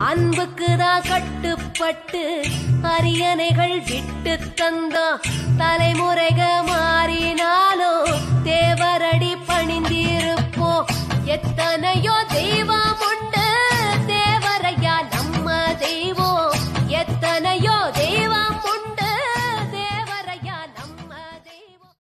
அன்புக்குதான் கட்டுப்பட்டு அரியணைகள் விட்டு தந்தா தலைமுறைக மாறினாலோ தேவரடி பணிந்திருப்போம் எத்தனை